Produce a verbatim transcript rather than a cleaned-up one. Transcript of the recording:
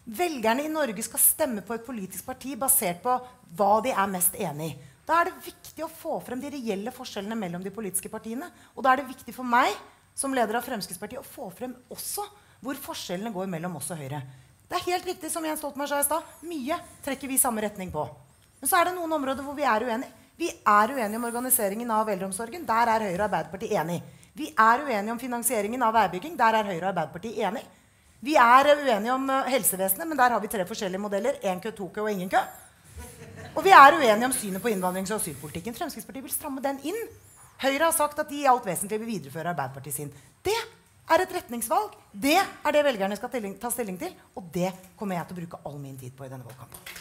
Velgerne i Norge skal stemme på et politisk parti basert på hva de er mest enig i. Da er det viktig å få frem de reelle forskjellene mellom de politiske partiene. Og da er det viktig for meg, som leder av Fremskrittspartiet, å få frem også hvor forskjellene går mellom oss og Høyre. Det er helt riktig, som Jens Stoltenberg sa i stad. Mye trekker vi i samme retning på. Men så er det noen områder hvor vi er uenige. Vi er uenige om organiseringen av eldreomsorgen. Der er Høyre og Arbeiderpartiet enige. Vi er uenige om finansieringen av veibygging. Der er Høyre og Arbeiderpartiet enige. Vi er uenige om helsevesenet, men der har vi tre forskjellige modeller. En kø, to kø og ingen kø. Og vi er uenige om synet på innvandrings- og asylpolitikken. Fremskrittspartiet vil stramme den inn. Høyre har sagt at de i alt vesentlig vil videreføre Arbeiderpartiet sin. Det er et retningsvalg. Det er det velgerne skal ta stilling til, og det kommer jeg til å bruke all min tid på i denne valgkampen.